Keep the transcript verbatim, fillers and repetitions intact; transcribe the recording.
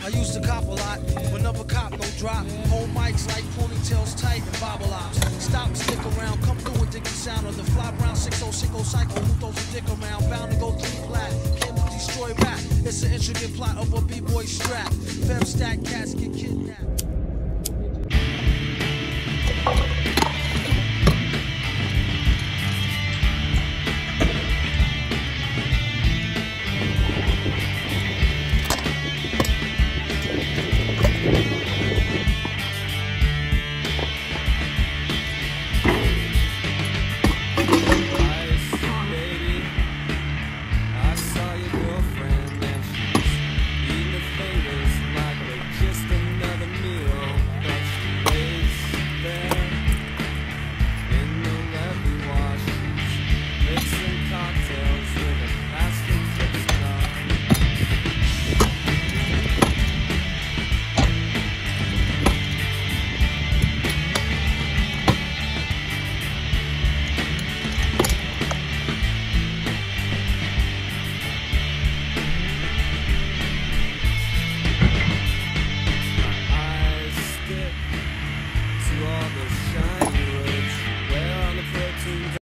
I used to cop a lot, but never cop no drop. Hold mics like ponytails tight and bobble ops. Stop, stick around, come through and dig the sound of the fly brown six oh six oh psycho who throws a dick around. Bound to go three flat, came to destroy rap. It's an intricate plot of a b-boy strap. Fem stack cats get kidnapped.